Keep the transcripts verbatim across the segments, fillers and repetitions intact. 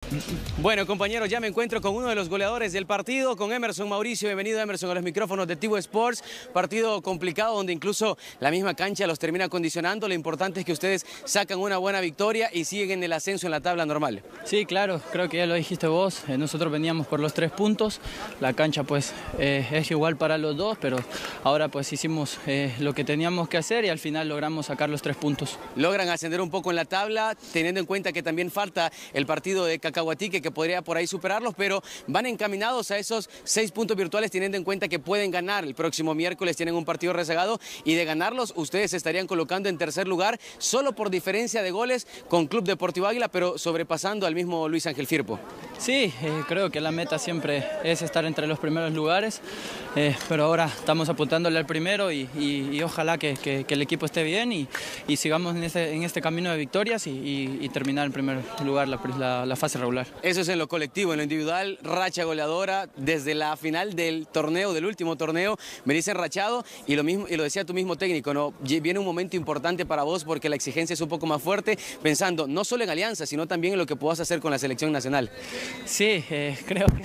Bueno, compañeros, ya me encuentro con uno de los goleadores del partido, con Emerson Mauricio. Bienvenido, Emerson, a los micrófonos de Tigo Sports. Partido complicado donde incluso la misma cancha los termina condicionando. Lo importante es que ustedes sacan una buena victoria y siguen en el ascenso en la tabla normal. Sí, claro, creo que ya lo dijiste vos. Eh, nosotros veníamos por los tres puntos. La cancha pues eh, es igual para los dos, pero ahora pues hicimos eh, lo que teníamos que hacer y al final logramos sacar los tres puntos. Logran ascender un poco en la tabla, teniendo en cuenta que también falta el partido de Cacahuatique, que podría por ahí superarlos, pero van encaminados a esos seis puntos virtuales, teniendo en cuenta que pueden ganar. El próximo miércoles tienen un partido rezagado y de ganarlos ustedes se estarían colocando en tercer lugar, solo por diferencia de goles con Club Deportivo Águila, pero sobrepasando al mismo Luis Ángel Firpo. Sí, eh, creo que la meta siempre es estar entre los primeros lugares, eh, pero ahora estamos apuntándole al primero y, y, y ojalá que, que, que el equipo esté bien y, y sigamos en este, en este camino de victorias y, y, y terminar en primer lugar la, la, la fase regular. Eso es en lo colectivo. En lo individual, racha goleadora desde la final del torneo, del último torneo, me dicen rachado, y lo mismo, y lo decía tu mismo técnico, ¿no? Viene un momento importante para vos porque la exigencia es un poco más fuerte, pensando no solo en Alianza, sino también en lo que puedas hacer con la selección nacional. Sí, eh, creo que...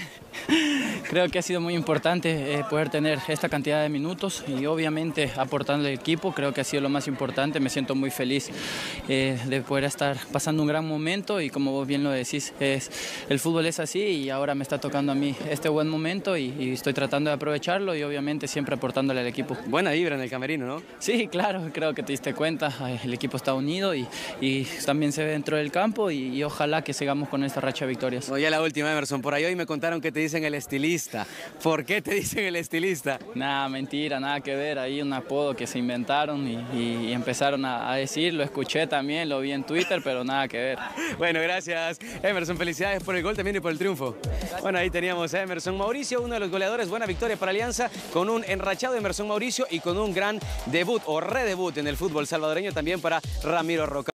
Creo que ha sido muy importante eh, poder tener esta cantidad de minutos y obviamente aportando al equipo, creo que ha sido lo más importante. Me siento muy feliz eh, de poder estar pasando un gran momento y como vos bien lo decís, es, el fútbol es así y ahora me está tocando a mí este buen momento y, y estoy tratando de aprovecharlo y obviamente siempre aportándole al equipo. Buena vibra en el camerino, ¿no? Sí, claro, creo que te diste cuenta, el equipo está unido y, y también se ve dentro del campo y, y ojalá que sigamos con esta racha de victorias. Oye, la última, Emerson, por ahí hoy me contaron que te dicen el estilista. ¿Por qué te dicen el estilista? Nada, mentira, nada que ver. Ahí un apodo que se inventaron y, y, y empezaron a, a decir, lo escuché también, lo vi en Twitter, pero nada que ver. Bueno, gracias, Emerson. Felicidades por el gol también y por el triunfo. Bueno, ahí teníamos a Emerson Mauricio, uno de los goleadores. Buena victoria para Alianza, con un enrachado de Emerson Mauricio y con un gran debut o redebut en el fútbol salvadoreño también para Ramiro Roca.